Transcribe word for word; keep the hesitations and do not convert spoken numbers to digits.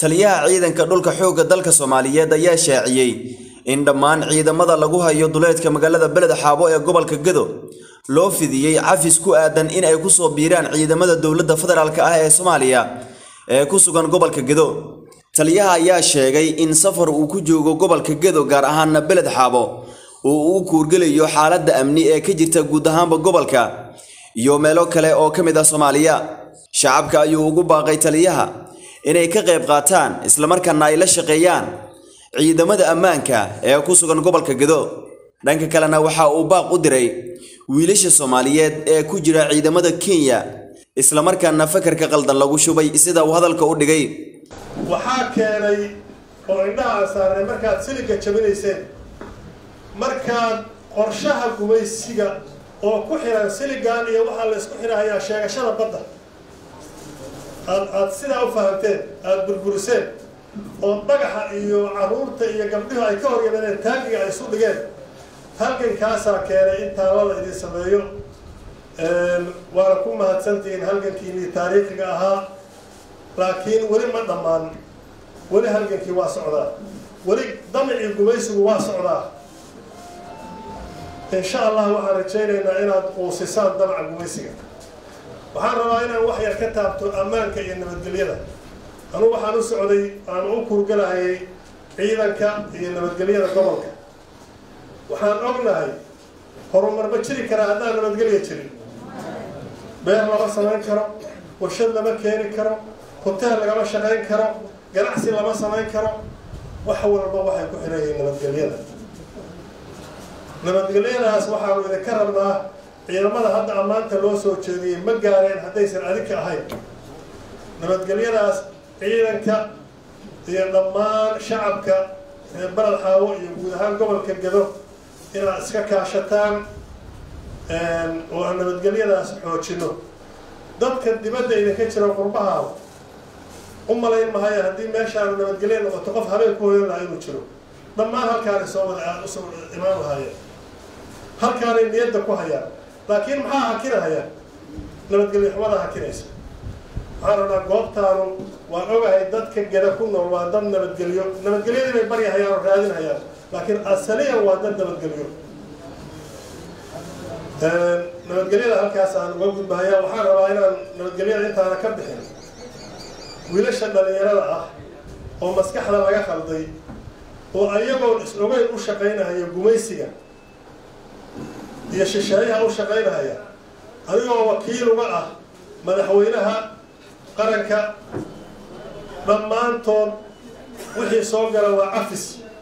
taliyaha ciidanka dhulka xoogga dalka Soomaaliyeed ayaa shaaciyay in dhammaan ciidamada lagu hayo duleedka magaalada Beled Xaabo ee gobolka Gedo loo fidiyay cafis ku aadan in ay ku soo biiraan ciidamada dawladda federaalka ah ee Soomaaliya ee ku sugan gobolka Gedo. Taliyaha ayaa sheegay in safar uu ku joogo gobolka Gedo gaar ahaan Beled Xaabo uu u kuurgalayo xaaladda amni ee ka jirta guud ahaanba gobolka iyo meelo kale oo ka mid ah Soomaaliya. Shacabka ayuu ugu baaqay taliyaha inay ka qayb qaataan isla markaana ay la shaqeeyaan ciidamada ammaanka ee ku sugan gobolka Gedo. Dhanka kalena waxa uu baaq u diray wiilasha Soomaaliyeed ee ku jira ciidamada Kenya isla markaana fakarka qaldan lagu shubay sida uu hadalka u dhigay. Waxa keenay oo indhaha saaray markaad siliga jabinayseen markaad qorshaha gumaysiga oo ku xiran siligan iyo waxa la isku xirayaa sheegashada badda aad aad sida u fahanteen aad burburiseen oo dhagaxa iyo caruurta iyo gabdhaha ay ka hor yimaadeen taagiga ay isu dhigeen halgankaas keenay in taalada idin sameeyo ee waa ku mahadsantiin halgankii taariikhiga ahaa laakiin wali ma dhamaan wali halgankii waa socdaa wali damci gumaysigu waa socdaa insha Allah waxaan rajaynaynaa inaad qoosisaan damca gumaysiga. waxaan rabaa inaan wax yar ka taabto ammaanka iyo nabadgelyada. anu waxaan u socday aan u kurgalahay ciidanka iyo nabadgelyada gobolka. waxaan ognahay horumar ma jiri kara haddaan nabadgelyo jirin. beer lama samayn karo, warshad lama keeni karo, hotel lagama shaqayn karo, ganacsi lama samayn karo. wax walba waxay ku xiran yihiin nabadgelyada. nabadgelyadaas waxaanu idinka rabnaa ciidamada hadda ammaanta loo soo jeediyay ma gaareen haddaysan adinka ahayn. nabadgelyadaas ciidanka iyo dhammaan shacabka ee Beled Xaabo iyo guud ahaan gobolka Gedo inaad iska kaashataan oo nabadgelyadaas xoojino. dadka dibadda idinka jira qurbaha u malayn mahay haddii meeshaan nabadgelyo noqoto qof habeen ku hoyan lahaa inuu jiro. dhammaan halkaan soo wada aad u soo imaan lahaayeen halkaan ay niyadda ku hayaan laakiin maxaa hakinaya nabadgelyo xumada hakinaysa. waxaan rabnaa goobtaanu waan ogahay dadka Gedo ku nool waa dad nabadgelyo nabadgelyada inay baryahayaan oo raadinayaan laakiin asaliyan waa dad nabadgelyo. nabadgelyada halkaas aan uga gudbahayaa waxaan rabaa inaan nabadgelyada intaana ka bixin wiilasha dhalinyarada ah oo maskaxda laga khalday oo ayagoon is ogeyn u shaqaynaya gumaysiga iyo shisheeyaha u shaqaynaya adigoo wakiil uga ah madaxweynaha qaranka dhammaantood wixii soo gala waa cafis